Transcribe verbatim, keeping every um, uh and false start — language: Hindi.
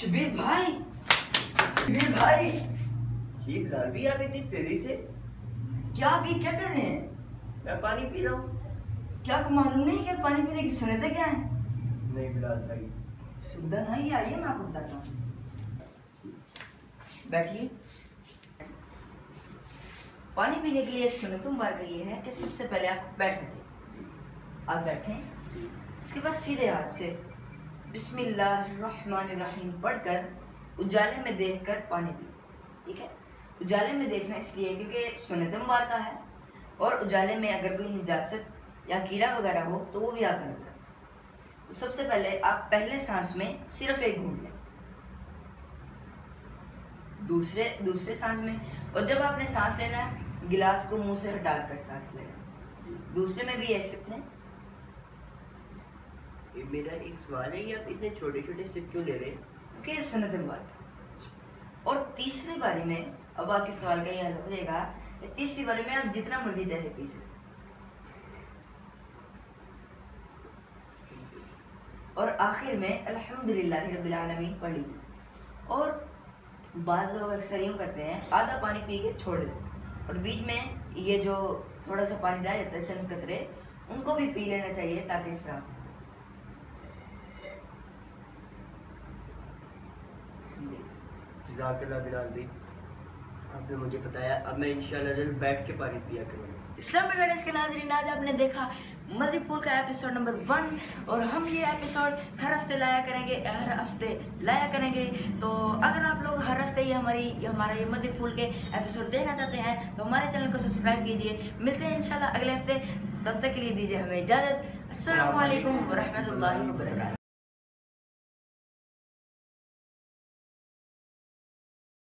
शबीर भाई, शबीर भाई। जी बिलाल भी, आप इतनी तेजी से? क्या अभी क्या कर रहे हैं? मैं पानी पी रहा हूँ। क्या आपको मालूम नहीं कि पानी पीने की सुन्नतें क्या है? नहीं बिलाल भाई। सुविधा नहीं, आइए मैं आपको बताता हूँ। बैठिए। पानी पीने के लिए सुन्नत मुबारक ये है कि सबसे पहले आप बैठ जाइए। आप बैठें, इसके बाद सीधे हाथ से बिस्मिल्लाहिर्रहमानिर्रहीम पढ़कर उजाले में देखकर पानी पिए। ठीक है, उजाले में देखना इसलिए क्योंकि सुन्नत मुबारक है और उजाले में अगर कोई निजासत या कीड़ा वगैरह हो तो वो भी आकर लगता है। तो सबसे पहले आप पहले सांस में सिर्फ एक घूंट लें, दूसरे दूसरे सांस में, और जब आपने सांस लेना है गिलास को मुंह से हटाकर सांस लेना, दूसरे में भी एक सिप लें। मेरा एक सवाल है, ये आप इतने छोटे छोटे सिप क्यों ले रहे हैं? क्योंकि सुन्नत मुबारक। और तीसरी बारी में, अब आपके सवाल का ये हल हो जाएगा, तीसरी बारी में आप जितना मर्जी चाहे पी सकते। और आखिर में अल्हम्दुलिल्लाह रब्बिल आलमीन पढ़ लीजिए। और बाज़ लोग अक्सर यूँ करते हैं, आधा पानी पी के छोड़ देते और बीच में ये जो थोड़ा सा पानी रह जाता है चंद कतरे, उनको भी पी लेना चाहिए ताकि इसराफ। जज़ाकल्लाह बिलाल भाई, आपने मुझे बताया। अब मैं इंशाल्लाह जल्द बैठ के पानी पिया करूँगा। इस्लामिक गाइडेंस के नाज़रीन, आज आपने देखा मदरी पूल का एपिसोड नंबर वन, और हम ये एपिसोड हर हफ्ते लाया करेंगे, हर हफ्ते लाया करेंगे। तो अगर आप लोग हर हफ्ते ये हमारी ये हमारा ये मदरी पूल के एपिसोड देखना चाहते हैं तो हमारे चैनल को सब्सक्राइब कीजिए। मिलते हैं इंशाल्लाह अगले हफ्ते, तब तक के लिए दीजिए हमें इजाज़त। अस्सलामु अलैकुम व रहमतुल्लाहि व बरकातहू।